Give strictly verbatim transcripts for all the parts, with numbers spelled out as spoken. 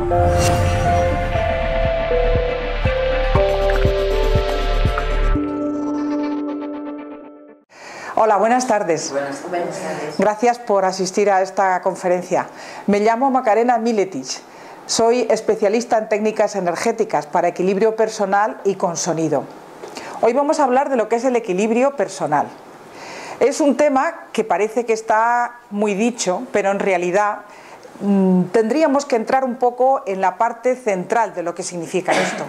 Hola, buenas tardes. Buenas, buenas tardes. Gracias por asistir a esta conferencia. Me llamo Macarena Miletich. Soy especialista en técnicas energéticas para equilibrio personal y con sonido. Hoy vamos a hablar de lo que es el equilibrio personal. Es un tema que parece que está muy dicho, pero en realidad mmm, tendríamos que entrar un poco en la parte central de lo que significa esto.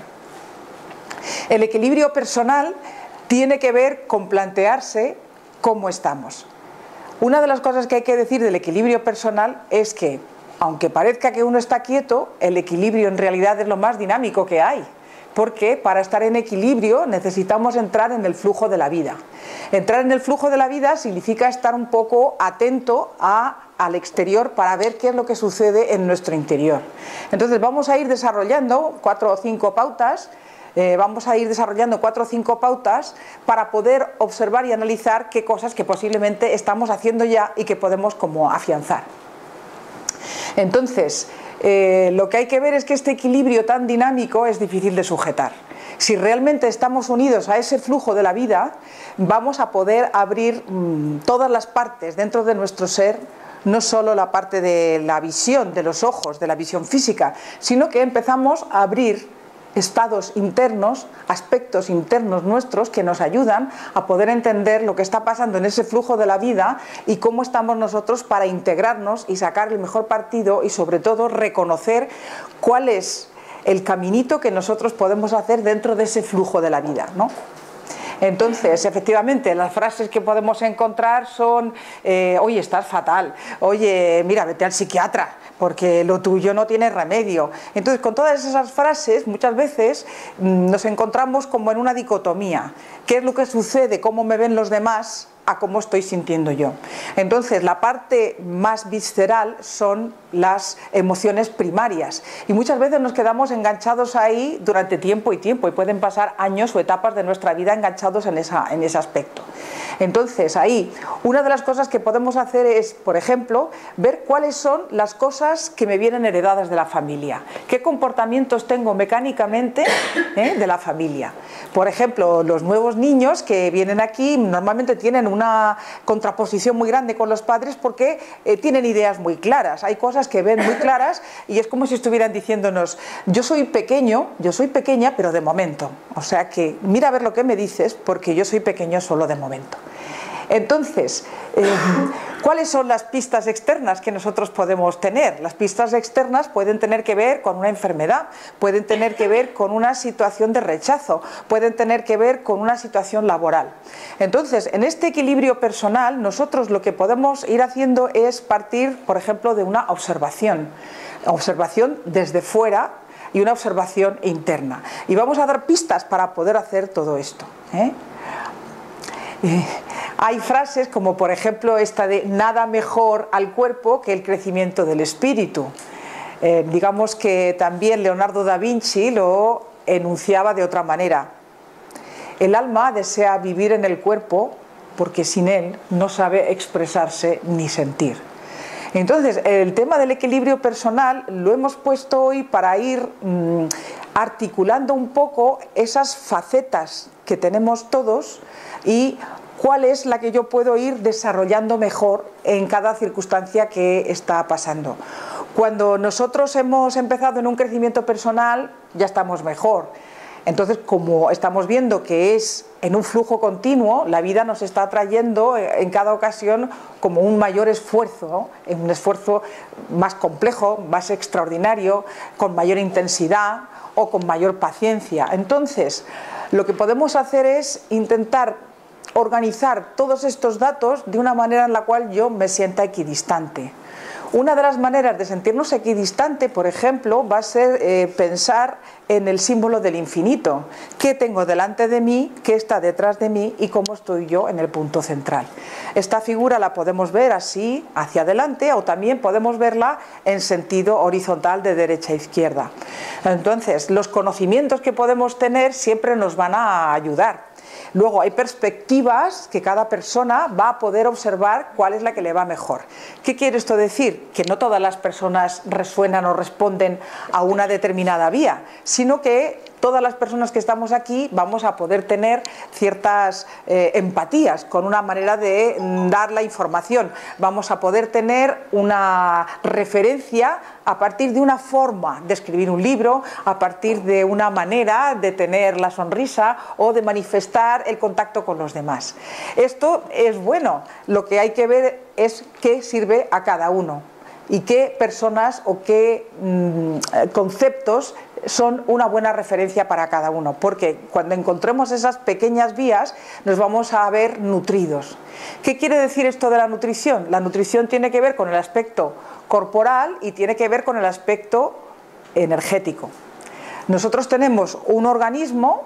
El equilibrio personal tiene que ver con plantearse cómo estamos. Una de las cosas que hay que decir del equilibrio personal es que, aunque parezca que uno está quieto, el equilibrio en realidad es lo más dinámico que hay, porque para estar en equilibrio necesitamos entrar en el flujo de la vida. Entrar en el flujo de la vida significa estar un poco atento a, al exterior para ver qué es lo que sucede en nuestro interior. Entonces vamos a ir desarrollando cuatro o cinco pautas. Eh, vamos a ir desarrollando cuatro o cinco pautas para poder observar y analizar qué cosas que posiblemente estamos haciendo ya y que podemos como afianzar. Entonces, eh, lo que hay que ver es que este equilibrio tan dinámico es difícil de sujetar. Si realmente estamos unidos a ese flujo de la vida, vamos a poder abrir mmm, todas las partes dentro de nuestro ser, no solo la parte de la visión, de los ojos, de la visión física, sino que empezamos a abrir estados internos, aspectos internos nuestros que nos ayudan a poder entender lo que está pasando en ese flujo de la vida y cómo estamos nosotros para integrarnos y sacar el mejor partido y sobre todo reconocer cuál es el caminito que nosotros podemos hacer dentro de ese flujo de la vida, ¿no? Entonces, efectivamente, las frases que podemos encontrar son eh, oye, estás fatal, oye, mira, vete al psiquiatra, porque lo tuyo no tiene remedio. Entonces, con todas esas frases, muchas veces mmm, nos encontramos como en una dicotomía. ¿Qué es lo que sucede? ¿Cómo me ven los demás? A cómo estoy sintiendo yo. Entonces, la parte más visceral son las emociones primarias y muchas veces nos quedamos enganchados ahí durante tiempo y tiempo y pueden pasar años o etapas de nuestra vida enganchados en, esa, en ese aspecto. Entonces, ahí, una de las cosas que podemos hacer es, por ejemplo, ver cuáles son las cosas que me vienen heredadas de la familia, qué comportamientos tengo mecánicamente ¿eh? de la familia. Por ejemplo, los nuevos niños que vienen aquí normalmente tienen una contraposición muy grande con los padres porque eh, tienen ideas muy claras, hay cosas que ven muy claras y es como si estuvieran diciéndonos, yo soy pequeño, yo soy pequeña, pero de momento, o sea que mira a ver lo que me dices porque yo soy pequeño solo de momento. Entonces, eh, ¿cuáles son las pistas externas que nosotros podemos tener? Las pistas externas pueden tener que ver con una enfermedad, pueden tener que ver con una situación de rechazo, pueden tener que ver con una situación laboral. Entonces, en este equilibrio personal, nosotros lo que podemos ir haciendo es partir, por ejemplo, de una observación, observación desde fuera y una observación interna. Y vamos a dar pistas para poder hacer todo esto, ¿eh? Eh, hay frases como por ejemplo esta de nada mejor al cuerpo que el crecimiento del espíritu. Eh, digamos que también Leonardo da Vinci lo enunciaba de otra manera. El alma desea vivir en el cuerpo porque sin él no sabe expresarse ni sentir. Entonces, el tema del equilibrio personal lo hemos puesto hoy para ir mmm, articulando un poco esas facetas que tenemos todos y cuál es la que yo puedo ir desarrollando mejor en cada circunstancia que está pasando. Cuando nosotros hemos empezado en un crecimiento personal, ya estamos mejor. Entonces, como estamos viendo que es en un flujo continuo, la vida nos está trayendo en cada ocasión como un mayor esfuerzo, ¿no? Un esfuerzo más complejo, más extraordinario, con mayor intensidad o con mayor paciencia. Entonces, lo que podemos hacer es intentar organizar todos estos datos de una manera en la cual yo me sienta equidistante. Una de las maneras de sentirnos equidistante, por ejemplo, va a ser eh, pensar en el símbolo del infinito. ¿Qué tengo delante de mí? ¿Qué está detrás de mí? ¿Y cómo estoy yo en el punto central? Esta figura la podemos ver así, hacia adelante, o también podemos verla en sentido horizontal de derecha a izquierda. Entonces, los conocimientos que podemos tener siempre nos van a ayudar. Luego hay perspectivas que cada persona va a poder observar cuál es la que le va mejor. ¿Qué quiere esto decir? Que no todas las personas resuenan o responden a una determinada vía, sino que todas las personas que estamos aquí vamos a poder tener ciertas eh, empatías con una manera de dar la información. Vamos a poder tener una referencia a partir de una forma de escribir un libro, a partir de una manera de tener la sonrisa o de manifestar el contacto con los demás. Esto es bueno, lo que hay que ver es qué sirve a cada uno y qué personas o qué mmm, conceptos son una buena referencia para cada uno, porque cuando encontremos esas pequeñas vías nos vamos a ver nutridos. ¿Qué quiere decir esto de la nutrición? La nutrición tiene que ver con el aspecto corporal y tiene que ver con el aspecto energético. Nosotros tenemos un organismo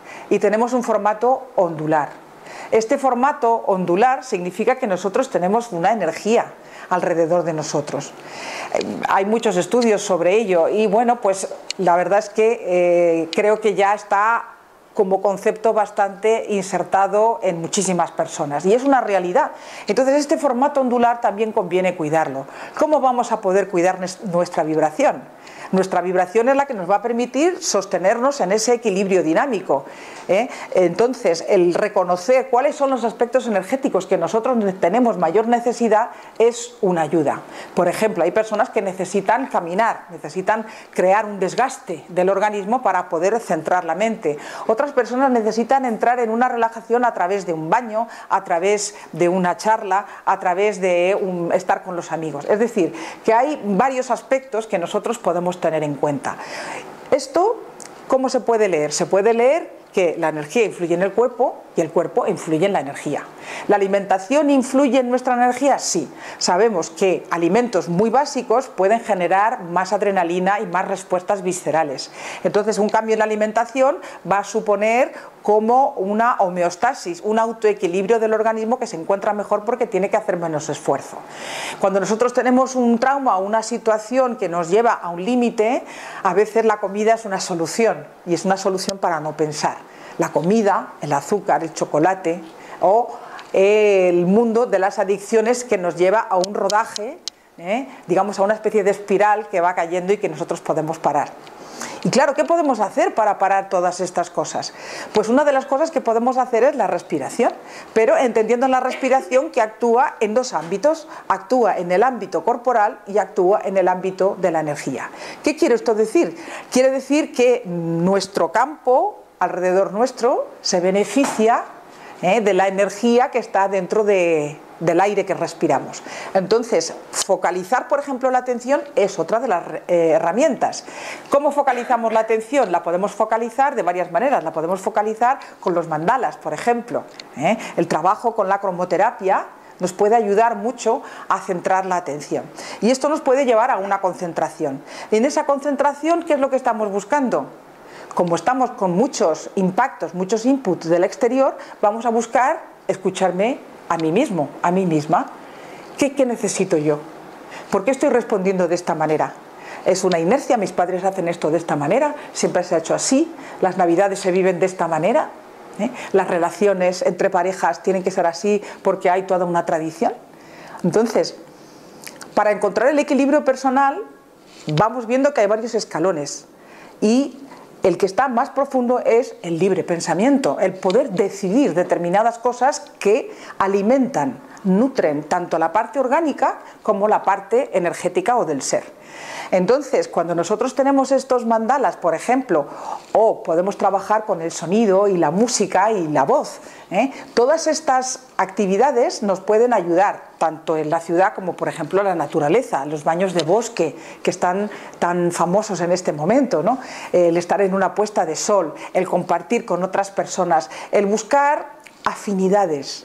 y tenemos un formato ondular. Este formato ondular significa que nosotros tenemos una energía alrededor de nosotros. Hay muchos estudios sobre ello y bueno, pues la verdad es que eh, creo que ya está como concepto bastante insertado en muchísimas personas y es una realidad. Entonces este formato ondular también conviene cuidarlo. ¿Cómo vamos a poder cuidar nuestra vibración? Nuestra vibración es la que nos va a permitir sostenernos en ese equilibrio dinámico, ¿eh? Entonces, el reconocer cuáles son los aspectos energéticos que nosotros tenemos mayor necesidad es una ayuda. Por ejemplo, hay personas que necesitan caminar, necesitan crear un desgaste del organismo para poder centrar la mente. Otras personas necesitan entrar en una relajación a través de un baño, a través de una charla, a través de un, estar con los amigos. Es decir, que hay varios aspectos que nosotros podemos tener en cuenta. Esto, ¿cómo se puede leer? Se puede leer que la energía influye en el cuerpo y el cuerpo influye en la energía. ¿La alimentación influye en nuestra energía? Sí. Sabemos que alimentos muy básicos pueden generar más adrenalina y más respuestas viscerales. Entonces, un cambio en la alimentación va a suponer como una homeostasis, un autoequilibrio del organismo que se encuentra mejor porque tiene que hacer menos esfuerzo. Cuando nosotros tenemos un trauma o una situación que nos lleva a un límite, a veces la comida es una solución y es una solución para no pensar. La comida, el azúcar, el chocolate o el mundo de las adicciones que nos lleva a un rodaje, ¿eh? digamos a una especie de espiral que va cayendo y que nosotros podemos parar. Y claro, ¿qué podemos hacer para parar todas estas cosas? Pues una de las cosas que podemos hacer es la respiración, pero entendiendo la respiración que actúa en dos ámbitos, actúa en el ámbito corporal y actúa en el ámbito de la energía. ¿Qué quiere esto decir? Quiere decir que nuestro campo alrededor nuestro se beneficia ¿eh? de la energía que está dentro de, del aire que respiramos. Entonces, focalizar, por ejemplo, la atención es otra de las eh, herramientas. ¿Cómo focalizamos la atención? La podemos focalizar de varias maneras. La podemos focalizar con los mandalas, por ejemplo. ¿eh? El trabajo con la cromoterapia nos puede ayudar mucho a centrar la atención. Y esto nos puede llevar a una concentración. Y en esa concentración, ¿qué es lo que estamos buscando? Como estamos con muchos impactos, muchos inputs del exterior, vamos a buscar escucharme a mí mismo, a mí misma. ¿Qué, qué necesito yo? ¿Por qué estoy respondiendo de esta manera? ¿Es una inercia? ¿Mis padres hacen esto de esta manera? ¿Siempre se ha hecho así? ¿Las navidades se viven de esta manera? ¿Eh? ¿Las relaciones entre parejas tienen que ser así porque hay toda una tradición? Entonces, para encontrar el equilibrio personal, vamos viendo que hay varios escalones y el que está más profundo es el libre pensamiento, el poder decidir determinadas cosas que alimentan, nutren tanto la parte orgánica como la parte energética o del ser. Entonces, cuando nosotros tenemos estos mandalas, por ejemplo, o podemos trabajar con el sonido y la música y la voz, ¿eh? todas estas actividades nos pueden ayudar, tanto en la ciudad como, por ejemplo, en la naturaleza, los baños de bosque que están tan famosos en este momento, ¿no? El estar en una puesta de sol, el compartir con otras personas, el buscar afinidades,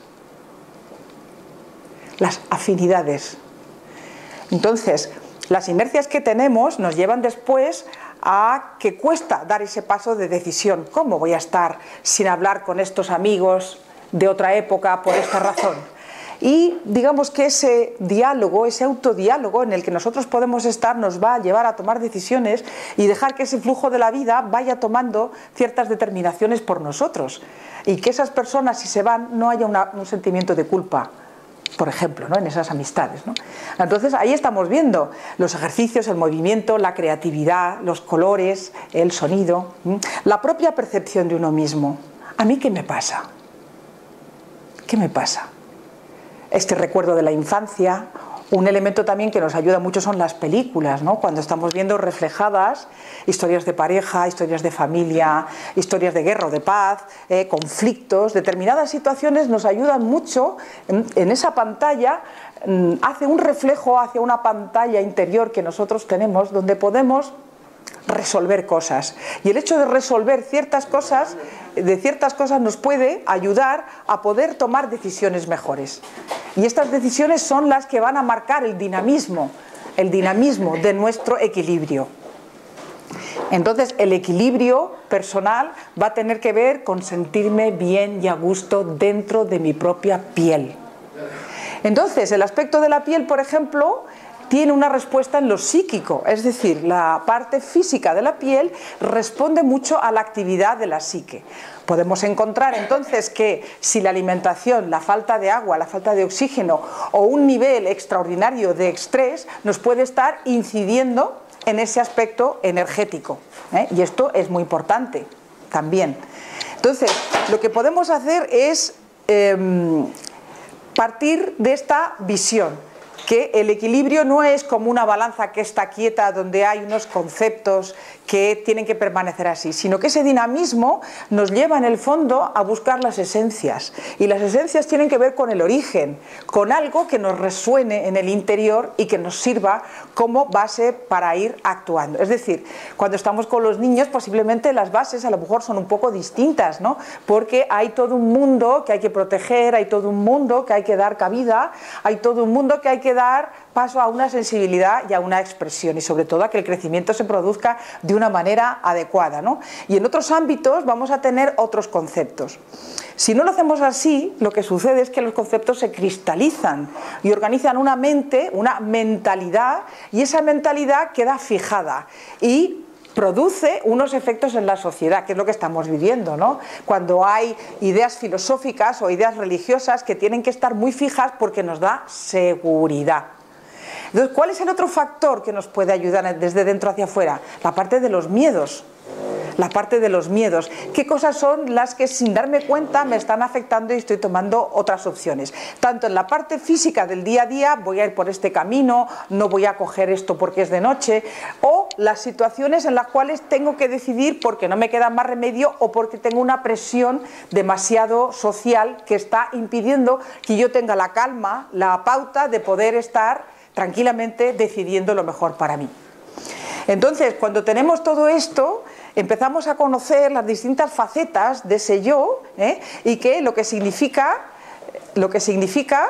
las afinidades. Entonces, las inercias que tenemos nos llevan después a que cuesta dar ese paso de decisión. ¿Cómo voy a estar sin hablar con estos amigos de otra época por esta razón? Y digamos que ese diálogo, ese autodiálogo en el que nosotros podemos estar nos va a llevar a tomar decisiones y dejar que ese flujo de la vida vaya tomando ciertas determinaciones por nosotros. Y que esas personas, si se van, no haya una, un sentimiento de culpa, por ejemplo, ¿no? En esas amistades, ¿no? Entonces ahí estamos viendo los ejercicios, el movimiento, la creatividad, los colores, el sonido, ¿sí? La propia percepción de uno mismo. ¿A mí qué me pasa? ¿Qué me pasa? Este recuerdo de la infancia. Un elemento también que nos ayuda mucho son las películas, ¿no? Cuando estamos viendo reflejadas historias de pareja, historias de familia, historias de guerra o de paz, eh, conflictos, determinadas situaciones nos ayudan mucho en, en esa pantalla, mmm, hace un reflejo hacia una pantalla interior que nosotros tenemos donde podemos resolver cosas, y el hecho de resolver ciertas cosas de ciertas cosas nos puede ayudar a poder tomar decisiones mejores, y estas decisiones son las que van a marcar el dinamismo el dinamismo de nuestro equilibrio. Entonces el equilibrio personal va a tener que ver con sentirme bien y a gusto dentro de mi propia piel. Entonces el aspecto de la piel, por ejemplo, tiene una respuesta en lo psíquico, es decir, la parte física de la piel responde mucho a la actividad de la psique. Podemos encontrar entonces que si la alimentación, la falta de agua, la falta de oxígeno o un nivel extraordinario de estrés nos puede estar incidiendo en ese aspecto energético, ¿eh? Y esto es muy importante también. Entonces, lo que podemos hacer es eh, partir de esta visión, que el equilibrio no es como una balanza que está quieta donde hay unos conceptos que tienen que permanecer así, sino que ese dinamismo nos lleva en el fondo a buscar las esencias, y las esencias tienen que ver con el origen, con algo que nos resuene en el interior y que nos sirva como base para ir actuando. Es decir, cuando estamos con los niños posiblemente las bases a lo mejor son un poco distintas, ¿no? Porque hay todo un mundo que hay que proteger, hay todo un mundo que hay que dar cabida, hay todo un mundo que hay que dar paso a una sensibilidad y a una expresión, y sobre todo a que el crecimiento se produzca de una manera adecuada, ¿no? Y en otros ámbitos vamos a tener otros conceptos. Si no lo hacemos así, lo que sucede es que los conceptos se cristalizan y organizan una mente, una mentalidad, y esa mentalidad queda fijada y produce unos efectos en la sociedad, que es lo que estamos viviendo, ¿no? Cuando hay ideas filosóficas o ideas religiosas que tienen que estar muy fijas porque nos da seguridad. Entonces, ¿cuál es el otro factor que nos puede ayudar desde dentro hacia afuera? La parte de los miedos. La parte de los miedos. ¿Qué cosas son las que sin darme cuenta me están afectando y estoy tomando otras opciones? Tanto en la parte física del día a día, voy a ir por este camino, no voy a coger esto porque es de noche, o las situaciones en las cuales tengo que decidir porque no me queda más remedio o porque tengo una presión demasiado social que está impidiendo que yo tenga la calma, la pauta de poder estar tranquilamente decidiendo lo mejor para mí. Entonces, cuando tenemos todo esto, empezamos a conocer las distintas facetas de ese yo, ¿eh? Y que lo que significa, lo que significa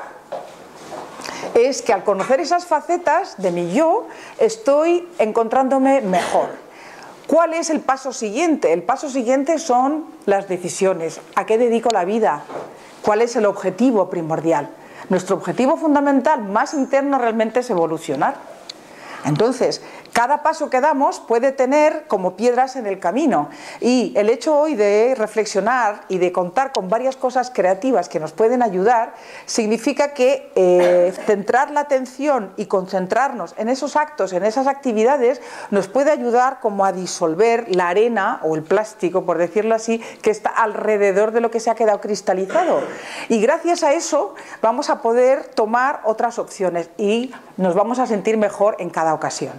es que al conocer esas facetas de mi yo, estoy encontrándome mejor. ¿Cuál es el paso siguiente? El paso siguiente son las decisiones. ¿A qué dedico la vida? ¿Cuál es el objetivo primordial? Nuestro objetivo fundamental más interno realmente es evolucionar. Entonces, cada paso que damos puede tener como piedras en el camino, y el hecho hoy de reflexionar y de contar con varias cosas creativas que nos pueden ayudar significa que eh, centrar la atención y concentrarnos en esos actos, en esas actividades, nos puede ayudar como a disolver la arena o el plástico, por decirlo así, que está alrededor de lo que se ha quedado cristalizado, y gracias a eso vamos a poder tomar otras opciones y nos vamos a sentir mejor en cada ocasión.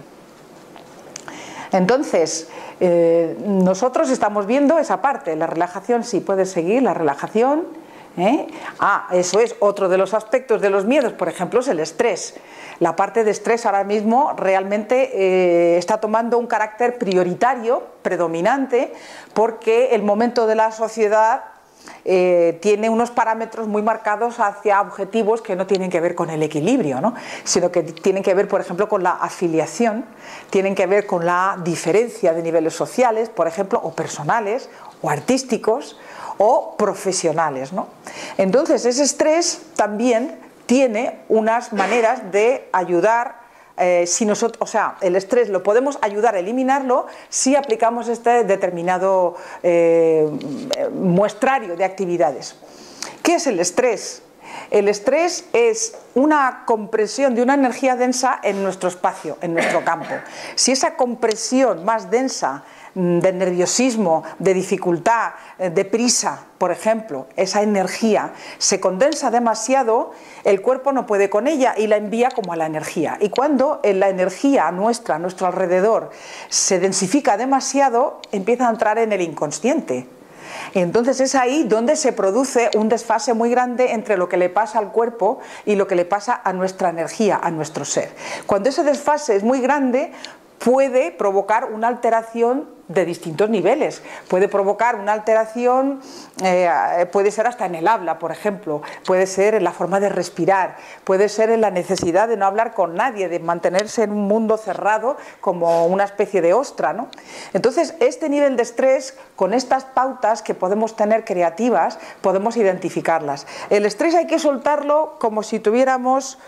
Entonces, eh, nosotros estamos viendo esa parte, la relajación, sí, puedes seguir, la relajación, ¿eh? Ah, eso es, otro de los aspectos de los miedos, por ejemplo, es el estrés. La parte de estrés ahora mismo realmente eh, está tomando un carácter prioritario, predominante, porque el momento de la sociedad Eh, tiene unos parámetros muy marcados hacia objetivos que no tienen que ver con el equilibrio, ¿no? Sino que tienen que ver, por ejemplo, con la afiliación, tienen que ver con la diferencia de niveles sociales, por ejemplo, o personales, o artísticos, o profesionales, ¿no? Entonces, ese estrés también tiene unas maneras de ayudar. Eh, si nosotros, o sea, el estrés lo podemos ayudar a eliminarlo si aplicamos este determinado eh, muestrario de actividades. ¿Qué es el estrés? El estrés es una compresión de una energía densa en nuestro espacio, en nuestro campo. Si esa compresión más densa de nerviosismo, de dificultad, de prisa, por ejemplo, esa energía se condensa demasiado, el cuerpo no puede con ella y la envía como a la energía. Y cuando la energía nuestra, a nuestro alrededor, se densifica demasiado, empieza a entrar en el inconsciente. Y entonces es ahí donde se produce un desfase muy grande entre lo que le pasa al cuerpo y lo que le pasa a nuestra energía, a nuestro ser. Cuando ese desfase es muy grande, puede provocar una alteración de distintos niveles. Puede provocar una alteración, eh, puede ser hasta en el habla, por ejemplo, puede ser en la forma de respirar, puede ser en la necesidad de no hablar con nadie, de mantenerse en un mundo cerrado como una especie de ostra, ¿no? Entonces, este nivel de estrés, con estas pautas que podemos tener creativas, podemos identificarlas. El estrés hay que soltarlo como si tuviéramos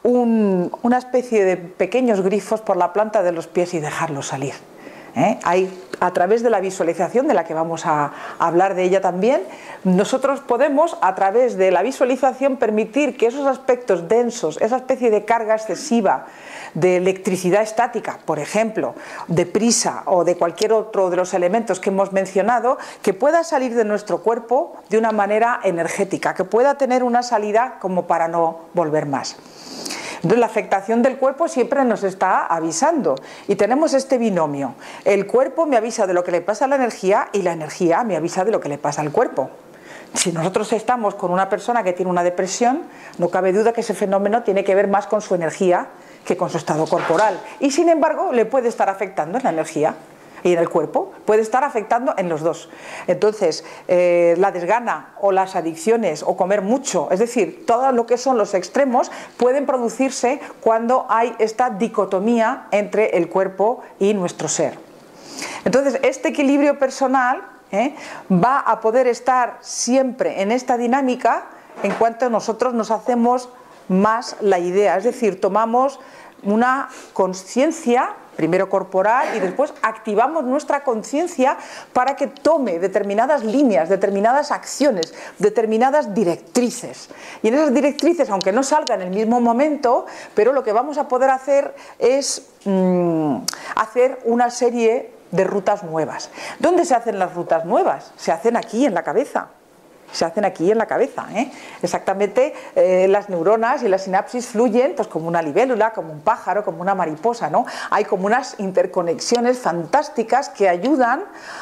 un, una especie de pequeños grifos por la planta de los pies y dejarlos salir. ¿Eh? Hay, a través de la visualización, de la que vamos a, a hablar de ella también, nosotros podemos, a través de la visualización, permitir que esos aspectos densos, esa especie de carga excesiva, de electricidad estática, por ejemplo, de prisa o de cualquier otro de los elementos que hemos mencionado, que pueda salir de nuestro cuerpo de una manera energética, que pueda tener una salida como para no volver más. Entonces, la afectación del cuerpo siempre nos está avisando y tenemos este binomio. El cuerpo me avisa de lo que le pasa a la energía y la energía me avisa de lo que le pasa al cuerpo. Si nosotros estamos con una persona que tiene una depresión, no cabe duda que ese fenómeno tiene que ver más con su energía que con su estado corporal. Y sin embargo, le puede estar afectando en la energía y en el cuerpo, puede estar afectando en los dos. Entonces, eh, la desgana o las adicciones o comer mucho, es decir, todo lo que son los extremos, pueden producirse cuando hay esta dicotomía entre el cuerpo y nuestro ser. Entonces, este equilibrio personal ¿eh? va a poder estar siempre en esta dinámica en cuanto nosotros nos hacemos más la idea, es decir, tomamos una conciencia primero corporal y después activamos nuestra conciencia para que tome determinadas líneas, determinadas acciones, determinadas directrices. Y en esas directrices, aunque no salga en el mismo momento, pero lo que vamos a poder hacer es mmm, hacer una serie de rutas nuevas. ¿Dónde se hacen las rutas nuevas? Se hacen aquí en la cabeza. Se hacen aquí en la cabeza, ¿eh? Exactamente, eh, las neuronas y las sinapsis fluyen pues como una libélula, como un pájaro, como una mariposa, ¿no? Hay como unas interconexiones fantásticas que ayudan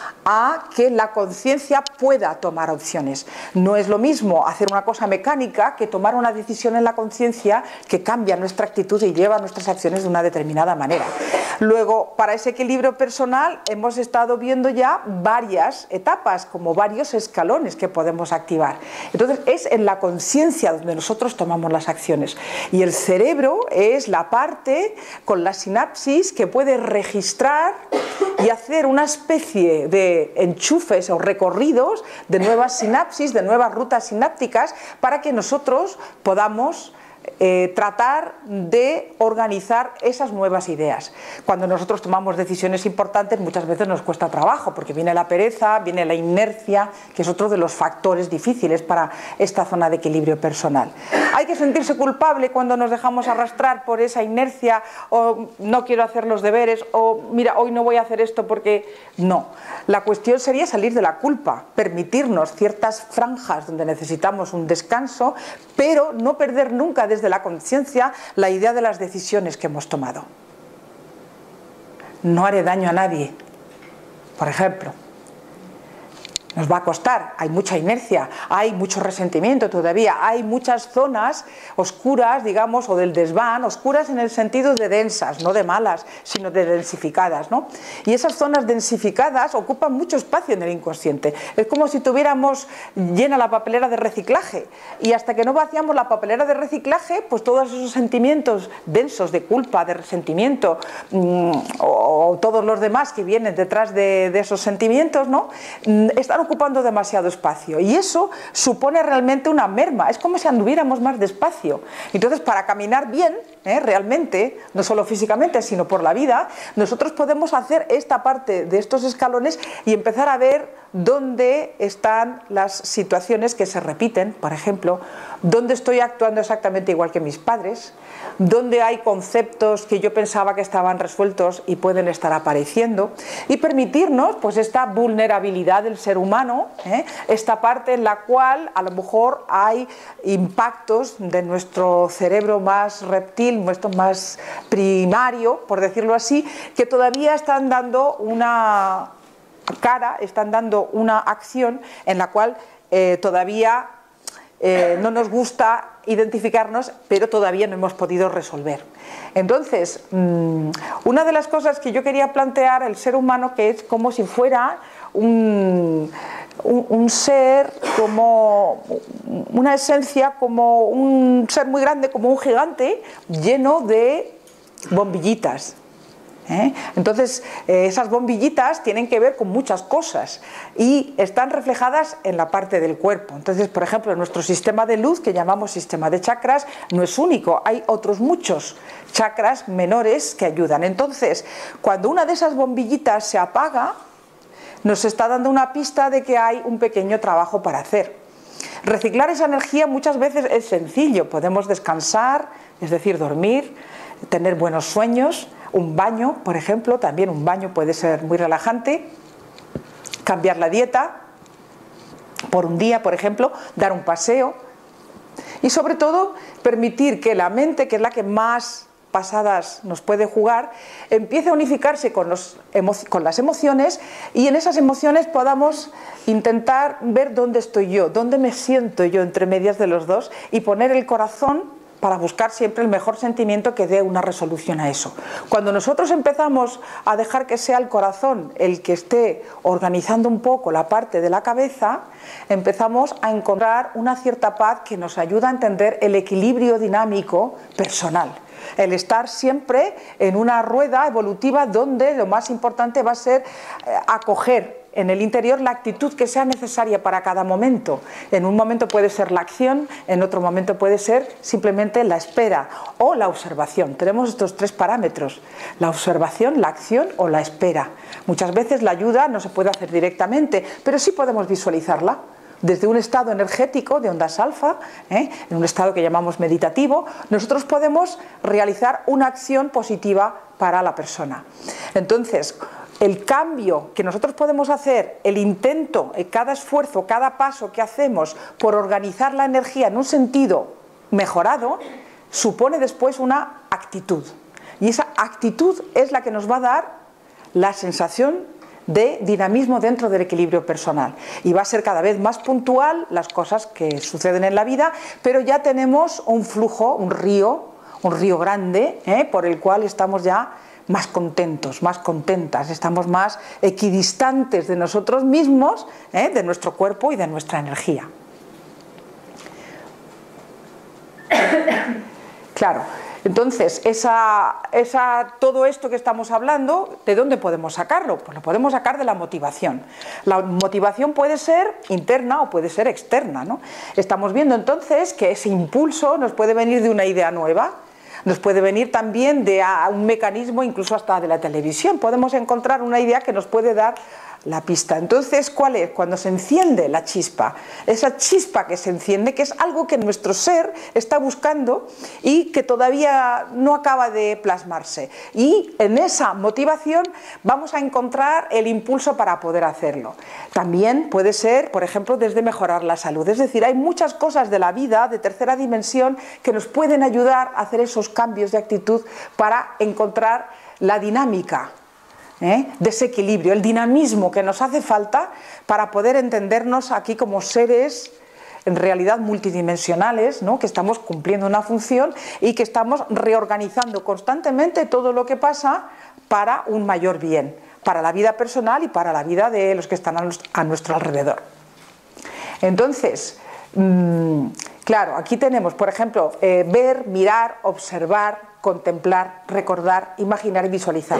a que la conciencia pueda tomar opciones. No es lo mismo hacer una cosa mecánica que tomar una decisión en la conciencia que cambia nuestra actitud y lleva nuestras acciones de una determinada manera. Luego, para ese equilibrio personal hemos estado viendo ya varias etapas, como varios escalones que podemos activar. Entonces, es en la conciencia donde nosotros tomamos las acciones. Y el cerebro es la parte con la sinapsis que puede registrar y hacer una especie de enchufes o recorridos de nuevas sinapsis, de nuevas rutas sinápticas, para que nosotros podamos Eh, tratar de organizar esas nuevas ideas. Cuando nosotros tomamos decisiones importantes muchas veces nos cuesta trabajo porque viene la pereza, viene la inercia, que es otro de los factores difíciles para esta zona de equilibrio personal. Hay que sentirse culpable cuando nos dejamos arrastrar por esa inercia, o no quiero hacer los deberes, o mira, hoy no voy a hacer esto porque no. La cuestión sería salir de la culpa, permitirnos ciertas franjas donde necesitamos un descanso, pero no perder nunca desde la conciencia la idea de las decisiones que hemos tomado. No haré daño a nadie, por ejemplo. Nos va a costar, hay mucha inercia, hay mucho resentimiento todavía, hay muchas zonas oscuras, digamos, o del desván, oscuras en el sentido de densas, no de malas, sino de densificadas, ¿no? Y esas zonas densificadas ocupan mucho espacio en el inconsciente. Es como si tuviéramos llena la papelera de reciclaje, y hasta que no vaciamos la papelera de reciclaje, pues todos esos sentimientos densos de culpa, de resentimiento, mmm, o, o todos los demás que vienen detrás de, de esos sentimientos, ¿no? Están ocupando demasiado espacio y eso supone realmente una merma, es como si anduviéramos más despacio. Entonces, para caminar bien, ¿eh? realmente, no solo físicamente, sino por la vida, nosotros podemos hacer esta parte de estos escalones y empezar a ver dónde están las situaciones que se repiten, por ejemplo, dónde estoy actuando exactamente igual que mis padres, dónde hay conceptos que yo pensaba que estaban resueltos y pueden estar apareciendo, y permitirnos pues esta vulnerabilidad del ser humano, ¿eh? esta parte en la cual a lo mejor hay impactos de nuestro cerebro más reptil, nuestro más primario, por decirlo así, que todavía están dando una cara, están dando una acción en la cual eh, todavía eh, no nos gusta identificarnos, pero todavía no hemos podido resolver. Entonces, mmm, una de las cosas que yo quería plantear al ser humano, que es como si fuera un, un, un ser, como una esencia, como un ser muy grande, como un gigante, lleno de bombillitas. ¿Eh? Entonces, eh, esas bombillitas tienen que ver con muchas cosas y están reflejadas en la parte del cuerpo. Entonces, por ejemplo, nuestro sistema de luz, que llamamos sistema de chakras, no es único, hay otros muchos chakras menores que ayudan. Entonces, cuando una de esas bombillitas se apaga, nos está dando una pista de que hay un pequeño trabajo para hacer. Reciclar esa energía muchas veces es sencillo, podemos descansar, es decir, dormir, tener buenos sueños. Un baño, por ejemplo, también un baño puede ser muy relajante, cambiar la dieta por un día, por ejemplo, dar un paseo y sobre todo permitir que la mente, que es la que más pasadas nos puede jugar, empiece a unificarse con, los, con las emociones y en esas emociones podamos intentar ver dónde estoy yo, dónde me siento yo entre medias de los dos y poner el corazón para buscar siempre el mejor sentimiento que dé una resolución a eso. Cuando nosotros empezamos a dejar que sea el corazón el que esté organizando un poco la parte de la cabeza, empezamos a encontrar una cierta paz que nos ayuda a entender el equilibrio dinámico personal. El estar siempre en una rueda evolutiva donde lo más importante va a ser eh, acoger en el interior la actitud que sea necesaria para cada momento. En un momento puede ser la acción, en otro momento puede ser simplemente la espera o la observación. Tenemos estos tres parámetros: la observación, la acción o la espera. Muchas veces la ayuda no se puede hacer directamente, pero sí podemos visualizarla. Desde un estado energético de ondas alfa, ¿eh? en un estado que llamamos meditativo, nosotros podemos realizar una acción positiva para la persona. Entonces, el cambio que nosotros podemos hacer, el intento, cada esfuerzo, cada paso que hacemos por organizar la energía en un sentido mejorado, supone después una actitud. Y esa actitud es la que nos va a dar la sensación de dinamismo dentro del equilibrio personal. Y va a ser cada vez más puntual las cosas que suceden en la vida, pero ya tenemos un flujo, un río, un río grande, ¿eh? por el cual estamos ya más contentos, más contentas, estamos más equidistantes de nosotros mismos, ¿eh? de nuestro cuerpo y de nuestra energía. Claro, entonces esa, esa, todo esto que estamos hablando, ¿de dónde podemos sacarlo? Pues lo podemos sacar de la motivación. La motivación puede ser interna o puede ser externa, ¿no? Estamos viendo entonces que ese impulso nos puede venir de una idea nueva, nos puede venir también de un mecanismo, incluso hasta de la televisión. Podemos encontrar una idea que nos puede dar la pista. Entonces, ¿cuál es? Cuando se enciende la chispa, esa chispa que se enciende, que es algo que nuestro ser está buscando y que todavía no acaba de plasmarse. Y en esa motivación vamos a encontrar el impulso para poder hacerlo. También puede ser, por ejemplo, desde mejorar la salud. Es decir, hay muchas cosas de la vida, de tercera dimensión, que nos pueden ayudar a hacer esos cambios de actitud para encontrar la dinámica ¿Eh? de ese equilibrio, el dinamismo que nos hace falta para poder entendernos aquí como seres en realidad multidimensionales, ¿no? que estamos cumpliendo una función y que estamos reorganizando constantemente todo lo que pasa para un mayor bien, para la vida personal y para la vida de los que están a nuestro alrededor. Entonces, mmm, claro, aquí tenemos, por ejemplo, eh, ver, mirar, observar, contemplar, recordar, imaginar y visualizar.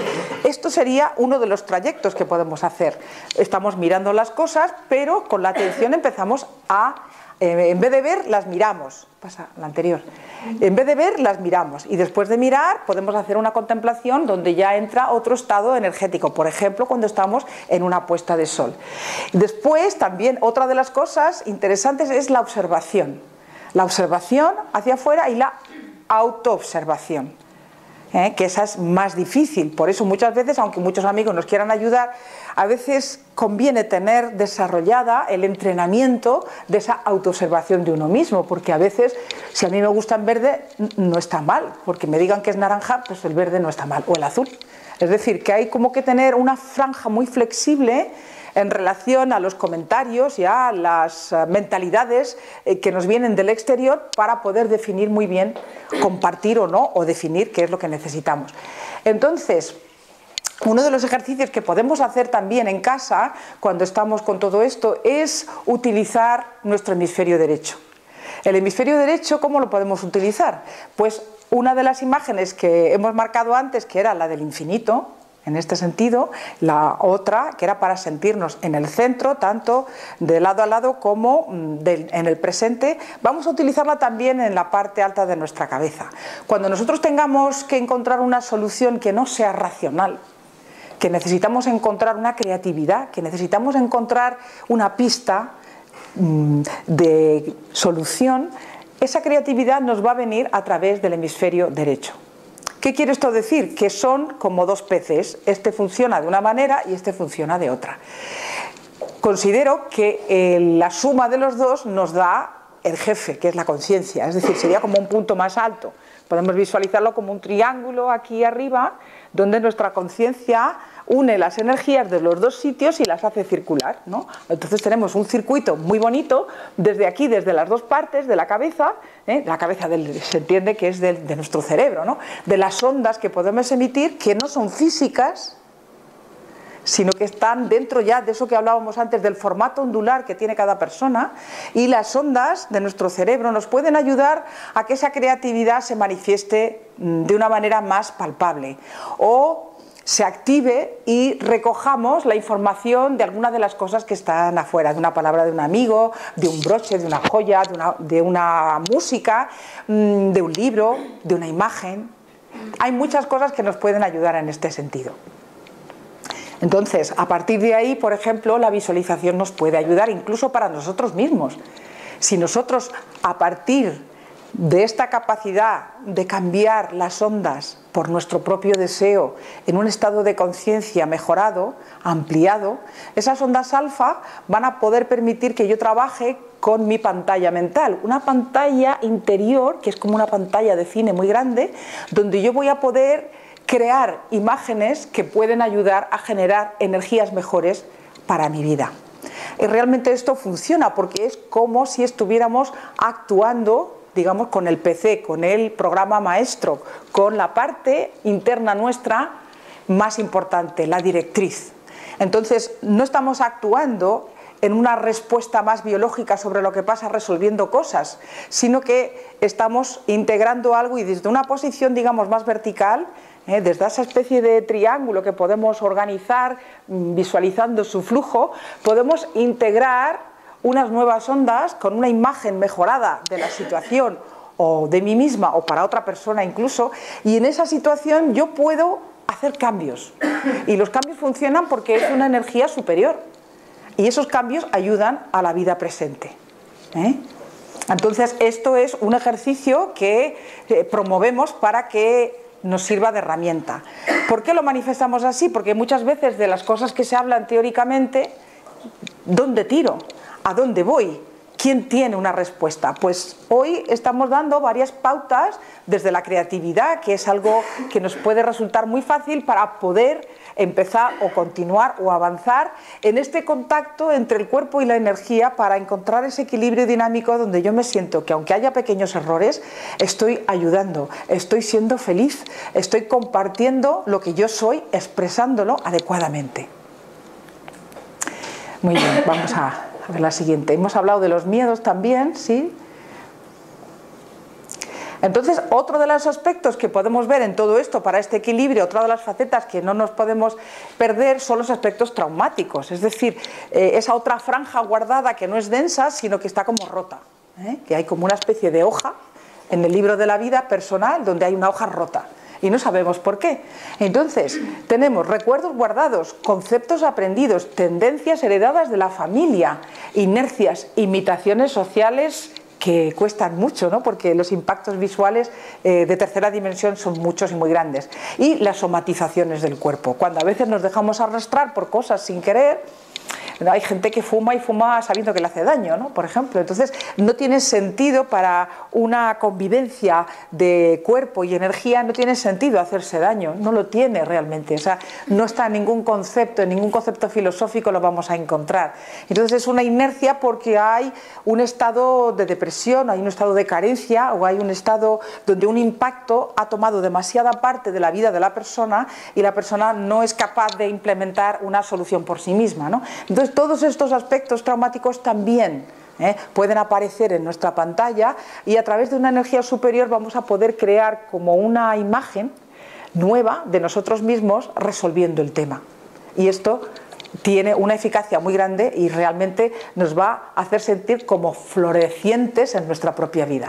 Esto sería uno de los trayectos que podemos hacer. Estamos mirando las cosas, pero con la atención empezamos a, eh, en vez de ver, las miramos. Pasa la anterior. En vez de ver, las miramos. Y después de mirar, podemos hacer una contemplación donde ya entra otro estado energético. Por ejemplo, cuando estamos en una puesta de sol. Después, también, otra de las cosas interesantes es la observación. La observación hacia afuera y la autoobservación. ¿Eh? Que esa es más difícil, por eso muchas veces, aunque muchos amigos nos quieran ayudar, a veces conviene tener desarrollada el entrenamiento de esa autoobservación de uno mismo, porque a veces, si a mí me gusta en verde, no está mal, porque me digan que es naranja, pues el verde no está mal, o el azul. Es decir, que hay como que tener una franja muy flexible en relación a los comentarios y a las mentalidades que nos vienen del exterior para poder definir muy bien, compartir o no, o definir qué es lo que necesitamos. Entonces, uno de los ejercicios que podemos hacer también en casa, cuando estamos con todo esto, es utilizar nuestro hemisferio derecho. El hemisferio derecho, ¿cómo lo podemos utilizar? Pues una de las imágenes que hemos marcado antes, que era la del infinito, en este sentido, la otra que era para sentirnos en el centro, tanto de lado a lado como de, en el presente, vamos a utilizarla también en la parte alta de nuestra cabeza. Cuando nosotros tengamos que encontrar una solución que no sea racional, que necesitamos encontrar una creatividad, que necesitamos encontrar una pista mmm, de solución, esa creatividad nos va a venir a través del hemisferio derecho. ¿Qué quiere esto decir? Que son como dos peces, este funciona de una manera y este funciona de otra. Considero que eh, la suma de los dos nos da el jefe, que es la conciencia, es decir, sería como un punto más alto. Podemos visualizarlo como un triángulo aquí arriba, donde nuestra conciencia une las energías de los dos sitios y las hace circular, ¿no? Entonces tenemos un circuito muy bonito desde aquí, desde las dos partes de la cabeza, ¿eh? La cabeza del, se entiende que es del, de nuestro cerebro, ¿no? De las ondas que podemos emitir, que no son físicas, sino que están dentro ya de eso que hablábamos antes, del formato ondular que tiene cada persona, y las ondas de nuestro cerebro nos pueden ayudar a que esa creatividad se manifieste de una manera más palpable, o se active y recojamos la información de alguna de las cosas que están afuera, de una palabra de un amigo, de un broche, de una joya, de una, de una música, de un libro, de una imagen. Hay muchas cosas que nos pueden ayudar en este sentido. Entonces, a partir de ahí, por ejemplo, la visualización nos puede ayudar incluso para nosotros mismos. Si nosotros, a partir de esta capacidad de cambiar las ondas por nuestro propio deseo en un estado de conciencia mejorado, ampliado, esas ondas alfa van a poder permitir que yo trabaje con mi pantalla mental, una pantalla interior que es como una pantalla de cine muy grande, donde yo voy a poder crear imágenes que pueden ayudar a generar energías mejores para mi vida. Y realmente esto funciona porque es como si estuviéramos actuando, digamos, con el P C, con el programa maestro, con la parte interna nuestra más importante, la directriz. Entonces, no estamos actuando en una respuesta más biológica sobre lo que pasa resolviendo cosas, sino que estamos integrando algo y desde una posición, digamos, más vertical, ¿eh? Desde esa especie de triángulo que podemos organizar visualizando su flujo, podemos integrar unas nuevas ondas con una imagen mejorada de la situación o de mí misma o para otra persona incluso, y en esa situación yo puedo hacer cambios, y los cambios funcionan porque es una energía superior y esos cambios ayudan a la vida presente, ¿eh? Entonces esto es un ejercicio que eh, promovemos para que nos sirva de herramienta. ¿Por qué lo manifestamos así? Porque muchas veces de las cosas que se hablan teóricamente, ¿dónde tiro? ¿A dónde voy? ¿Quién tiene una respuesta? Pues hoy estamos dando varias pautas desde la creatividad, que es algo que nos puede resultar muy fácil para poder empezar o continuar o avanzar en este contacto entre el cuerpo y la energía para encontrar ese equilibrio dinámico donde yo me siento que aunque haya pequeños errores, estoy ayudando, estoy siendo feliz, estoy compartiendo lo que yo soy, expresándolo adecuadamente. Muy bien, vamos a... A ver la siguiente. Hemos hablado de los miedos también, ¿sí? Entonces, otro de los aspectos que podemos ver en todo esto para este equilibrio, otra de las facetas que no nos podemos perder son los aspectos traumáticos, es decir, eh, esa otra franja guardada que no es densa, sino que está como rota, ¿eh? Que hay como una especie de hoja en el libro de la vida personal donde hay una hoja rota. Y no sabemos por qué. Entonces, tenemos recuerdos guardados, conceptos aprendidos, tendencias heredadas de la familia, inercias, imitaciones sociales que cuestan mucho, ¿no? Porque los impactos visuales eh, de tercera dimensión son muchos y muy grandes. Y las somatizaciones del cuerpo. Cuando a veces nos dejamos arrastrar por cosas sin querer, hay gente que fuma y fuma sabiendo que le hace daño, ¿no? Por ejemplo, entonces no tiene sentido para una convivencia de cuerpo y energía, no tiene sentido hacerse daño, no lo tiene realmente, o sea, no está en ningún concepto, en ningún concepto filosófico lo vamos a encontrar. Entonces es una inercia porque hay un estado de depresión, hay un estado de carencia o hay un estado donde un impacto ha tomado demasiada parte de la vida de la persona y la persona no es capaz de implementar una solución por sí misma, ¿no? Entonces todos estos aspectos traumáticos también ¿eh? pueden aparecer en nuestra pantalla y a través de una energía superior vamos a poder crear como una imagen nueva de nosotros mismos resolviendo el tema. Y esto tiene una eficacia muy grande y realmente nos va a hacer sentir como florecientes en nuestra propia vida.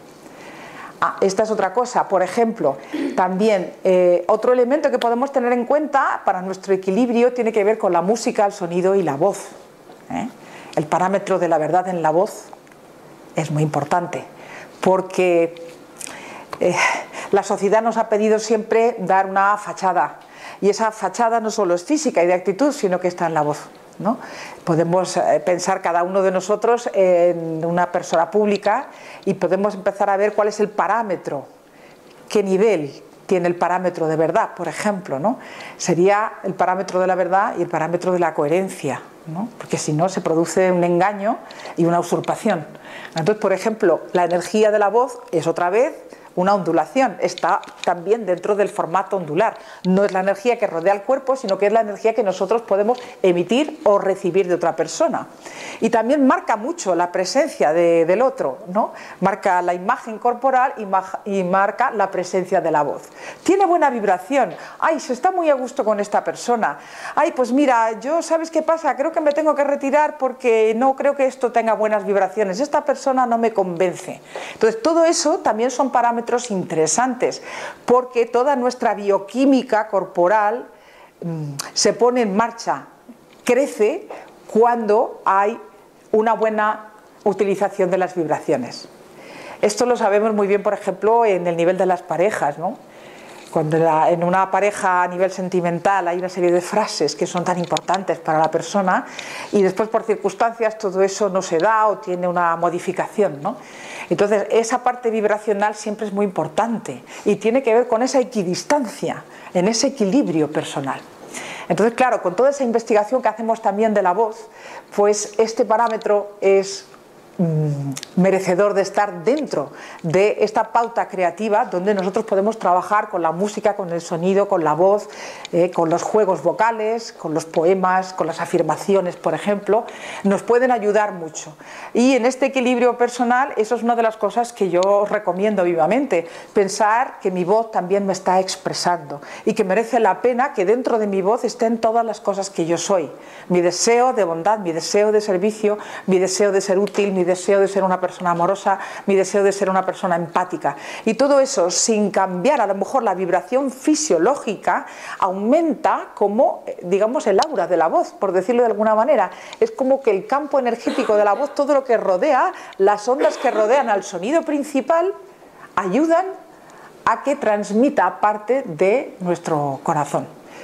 Ah, esta es otra cosa, por ejemplo, también eh, otro elemento que podemos tener en cuenta para nuestro equilibrio tiene que ver con la música, el sonido y la voz. ¿eh? El parámetro de la verdad en la voz es muy importante, porque eh, la sociedad nos ha pedido siempre dar una fachada, y esa fachada no solo es física y de actitud, sino que está en la voz, ¿no? Podemos eh, pensar cada uno de nosotros en una persona pública y podemos empezar a ver cuál es el parámetro, qué nivel tiene el parámetro de verdad, por ejemplo, ¿no? Sería el parámetro de la verdad y el parámetro de la coherencia, ¿no? Porque si no se produce un engaño y una usurpación. Entonces, por ejemplo, la energía de la voz es otra vez una ondulación, está también dentro del formato ondular. No es la energía que rodea el cuerpo, sino que es la energía que nosotros podemos emitir o recibir de otra persona. Y también marca mucho la presencia de, del otro, ¿no? Marca la imagen corporal y, ma y marca la presencia de la voz. Tiene buena vibración. Ay, se está muy a gusto con esta persona. Ay, pues mira, yo, ¿sabes qué pasa? Creo que me tengo que retirar porque no creo que esto tenga buenas vibraciones. Esta persona no me convence. Entonces, todo eso también son parámetros interesantes, porque toda nuestra bioquímica corporal mmm, se pone en marcha, crece cuando hay una buena utilización de las vibraciones. Esto lo sabemos muy bien, por ejemplo, en el nivel de las parejas, ¿no? Cuando la, en una pareja a nivel sentimental hay una serie de frases que son tan importantes para la persona y después por circunstancias todo eso no se da o tiene una modificación, ¿no? Entonces esa parte vibracional siempre es muy importante y tiene que ver con esa equidistancia, en ese equilibrio personal. Entonces, claro, con toda esa investigación que hacemos también de la voz, pues este parámetro es merecedor de estar dentro de esta pauta creativa donde nosotros podemos trabajar con la música, con el sonido, con la voz, eh, con los juegos vocales, con los poemas, con las afirmaciones, por ejemplo, nos pueden ayudar mucho. Y en este equilibrio personal, eso es una de las cosas que yo os recomiendo vivamente, pensar que mi voz también me está expresando y que merece la pena que dentro de mi voz estén todas las cosas que yo soy, mi deseo de bondad, mi deseo de servicio, mi deseo de ser útil, mi deseo de ser una persona amorosa, mi deseo de ser una persona empática. Y todo eso, sin cambiar a lo mejor la vibración fisiológica, aumenta como, digamos, el aura de la voz, por decirlo de alguna manera. Es como que el campo energético de la voz, todo lo que rodea, las ondas que rodean al sonido principal, ayudan a que transmita parte de nuestro corazón.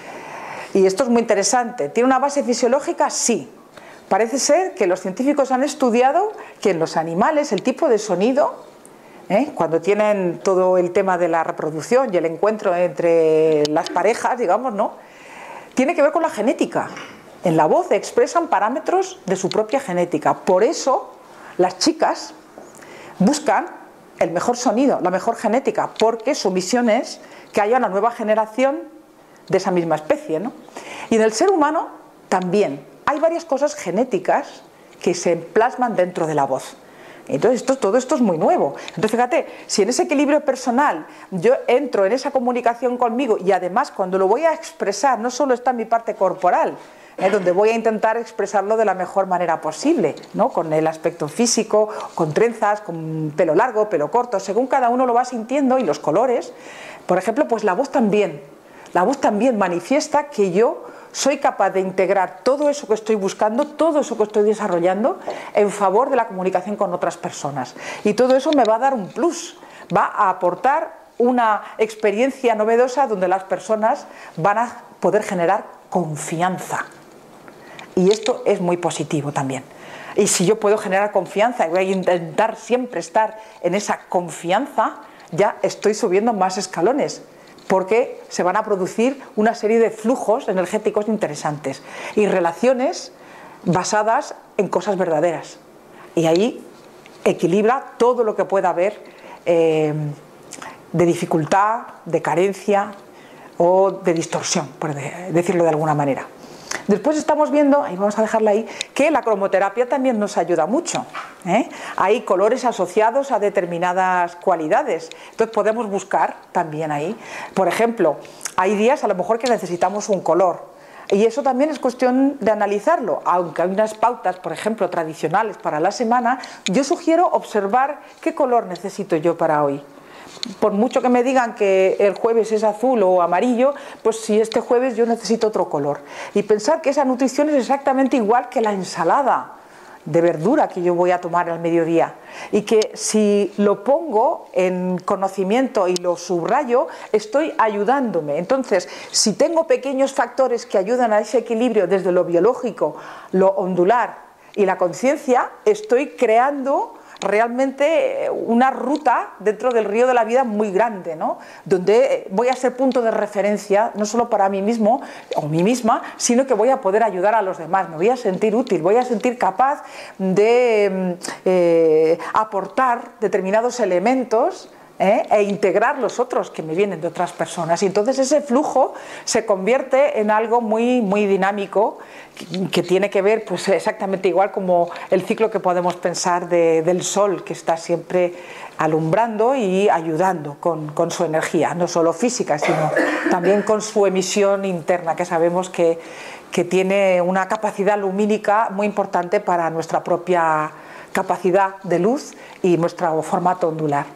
Y esto es muy interesante. ¿Tiene una base fisiológica? Sí. Parece ser que los científicos han estudiado que en los animales el tipo de sonido, ¿eh? cuando tienen todo el tema de la reproducción y el encuentro entre las parejas, digamos, ¿no? Tiene que ver con la genética. En la voz expresan parámetros de su propia genética. Por eso las chicas buscan el mejor sonido, la mejor genética, porque su misión es que haya una nueva generación de esa misma especie, ¿no? Y en el ser humano también. Hay varias cosas genéticas que se plasman dentro de la voz. Entonces esto, todo esto es muy nuevo. Entonces fíjate, si en ese equilibrio personal yo entro en esa comunicación conmigo y además cuando lo voy a expresar no solo está en mi parte corporal, ¿eh? donde voy a intentar expresarlo de la mejor manera posible, ¿no? Con el aspecto físico, con trenzas, con pelo largo, pelo corto, según cada uno lo va sintiendo y los colores. Por ejemplo, pues la voz también, la voz también manifiesta que yo soy capaz de integrar todo eso que estoy buscando, todo eso que estoy desarrollando en favor de la comunicación con otras personas. Y todo eso me va a dar un plus, va a aportar una experiencia novedosa donde las personas van a poder generar confianza. Y esto es muy positivo también. Y si yo puedo generar confianza y voy a intentar siempre estar en esa confianza, ya estoy subiendo más escalones, porque se van a producir una serie de flujos energéticos interesantes y relaciones basadas en cosas verdaderas. Y ahí equilibra todo lo que pueda haber eh, de dificultad, de carencia o de distorsión, por decirlo de alguna manera. Después estamos viendo, ahí vamos a dejarla ahí, que la cromoterapia también nos ayuda mucho, ¿eh? Hay colores asociados a determinadas cualidades, entonces podemos buscar también ahí. Por ejemplo, hay días a lo mejor que necesitamos un color, y eso también es cuestión de analizarlo, aunque hay unas pautas, por ejemplo, tradicionales para la semana, yo sugiero observar qué color necesito yo para hoy. Por mucho que me digan que el jueves es azul o amarillo, pues si este jueves yo necesito otro color. Y pensar que esa nutrición es exactamente igual que la ensalada de verdura que yo voy a tomar al mediodía. Y que si lo pongo en conocimiento y lo subrayo, estoy ayudándome. Entonces, si tengo pequeños factores que ayudan a ese equilibrio desde lo biológico, lo ondular y la conciencia, estoy creando realmente una ruta dentro del río de la vida muy grande, ¿no? Donde voy a ser punto de referencia no solo para mí mismo o mí misma, sino que voy a poder ayudar a los demás, me voy a sentir útil, voy a sentir capaz de eh, aportar determinados elementos ¿Eh? e integrar los otros que me vienen de otras personas, y entonces ese flujo se convierte en algo muy, muy dinámico que, que tiene que ver pues exactamente igual como el ciclo que podemos pensar de, del sol, que está siempre alumbrando y ayudando con, con su energía, no solo física sino también con su emisión interna, que sabemos que, que tiene una capacidad lumínica muy importante para nuestra propia capacidad de luz y nuestro formato ondular.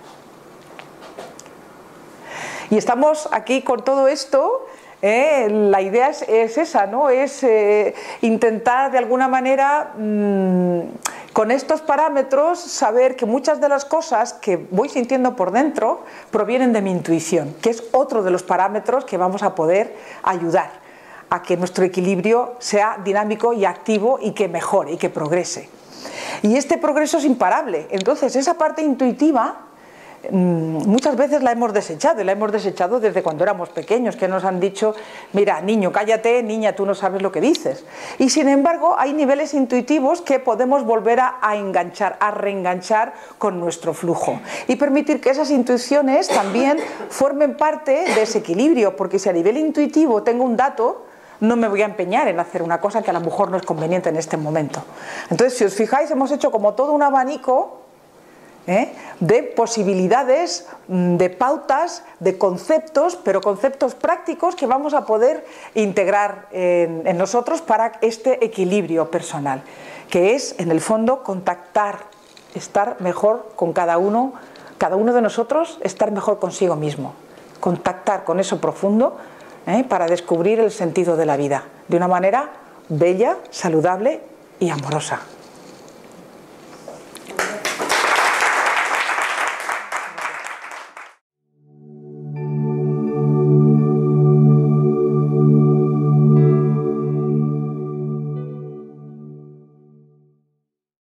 Y estamos aquí con todo esto, eh, la idea es, es esa, ¿no? Es eh, intentar de alguna manera, mmm, con estos parámetros, saber que muchas de las cosas que voy sintiendo por dentro provienen de mi intuición, que es otro de los parámetros que vamos a poder ayudar a que nuestro equilibrio sea dinámico y activo y que mejore y que progrese. Y este progreso es imparable, entonces esa parte intuitiva muchas veces la hemos desechado, y la hemos desechado desde cuando éramos pequeños, que nos han dicho, mira, niño, cállate, niña, tú no sabes lo que dices. Y sin embargo hay niveles intuitivos que podemos volver a, a enganchar, a reenganchar con nuestro flujo y permitir que esas intuiciones también formen parte de ese equilibrio, porque si a nivel intuitivo tengo un dato, no me voy a empeñar en hacer una cosa que a lo mejor no es conveniente en este momento. Entonces, si os fijáis, hemos hecho como todo un abanico ¿Eh? de posibilidades, de pautas, de conceptos, pero conceptos prácticos que vamos a poder integrar en, en nosotros para este equilibrio personal, que es, en el fondo, contactar, estar mejor con cada uno, cada uno de nosotros, estar mejor consigo mismo, contactar con eso profundo ¿eh? para descubrir el sentido de la vida, de una manera bella, saludable y amorosa.